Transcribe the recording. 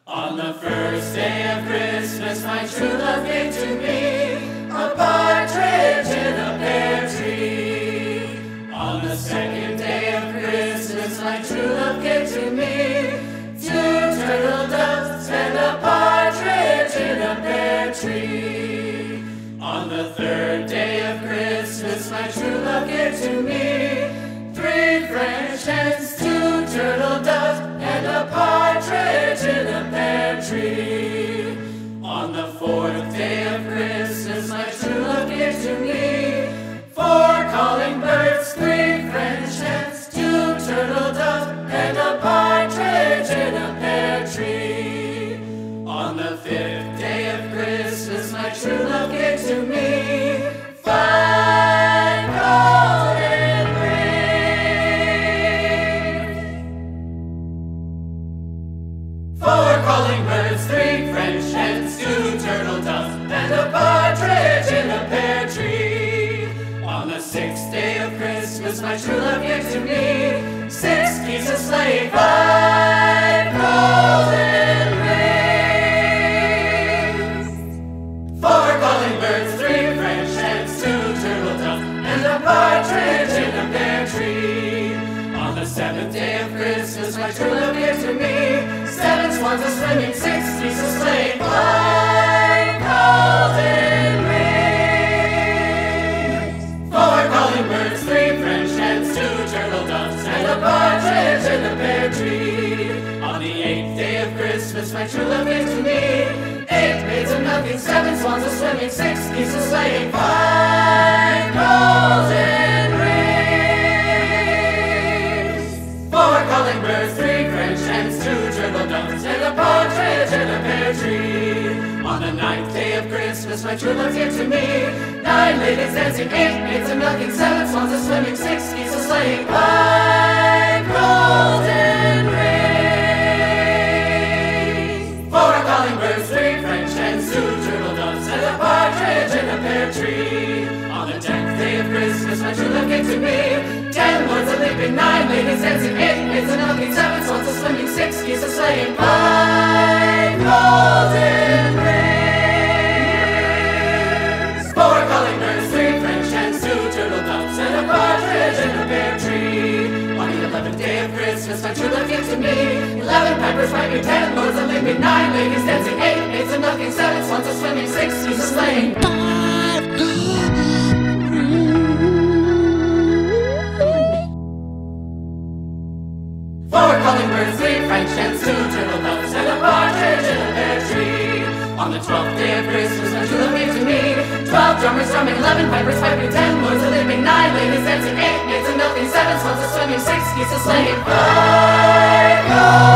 On the first day of Christmas, my true love gave to me a partridge in a pear tree. On the second day of Christmas, my true love gave to me 2 turtle doves and a partridge in a pear tree. On the third day of Christmas, my true love gave to me 3 French hens, 2 turtle doves, and a partridge in a pear tree. On the fourth day of Christmas, my true love gave to me 4 calling birds, 3 French hens, 2 turtle doves, and a partridge in a pear tree. On the fifth day of Christmas, my true love gave to me 5 golden rings, 4 calling birds, 3 French hens, 2 turtle doves, and a partridge in a pear tree. On the sixth day of Christmas, my true love gave to me 6 geese a sleigh, 5 golden rings, 4 calling birds, 3 French hens, 2 turtle doves, and a partridge in a pear tree. On the seventh day of Christmas, my true love gave to me 7 swans a swimming, 6 geese a sleigh, 5 golden rings, 4 calling birds, 3 French hens, 2 turtle doves, and a partridge in a pear tree. On the 8th day of Christmas, my true love gave to me 8 maids a milking, 7 swans a swimming, 6 geese a sleighing, 5 golden rings, 4 calling birds, 3 French hens, 2 turtle doves, and a partridge in a pear tree. On the 9th day of Christmas, my true love gave to me 9 ladies dancing, 8 maids a milking, 7 swans a swimming, 6 geese a sleighing, 5 golden rings, 4 calling birds, 3 French hens, 2 turtle doves, and a partridge in a pear tree. On the 10th day of Christmas, my true love gave to me 10 lords a leaping, 9 ladies dancing, 8 maids a milking, 7 swans a swimming, 6 geese a sleighing, 5 golden rings, 4 calling birds, 3 French hens, 2 turtle doves, and a partridge in a pear tree. On the 11th day of Christmas, my true love gave to me 11 pipers piping, 10 lords a leaping, 9 ladies dancing, 8 maids a milking, 7 swans a swimming, 6 geese a sleighing, 5 golden rings, 4 calling birds, 3 French hens, 2 turtle doves, and a partridge in a pear tree. On the 12th day of Christmas, my true love gave to me 12 drummers drumming, 11 pipers piping, 10 lords a leaping, 9 ladies dancing, 8 maids a milking, 7 swans a swimming, 6 geese a sleighing, 5 golden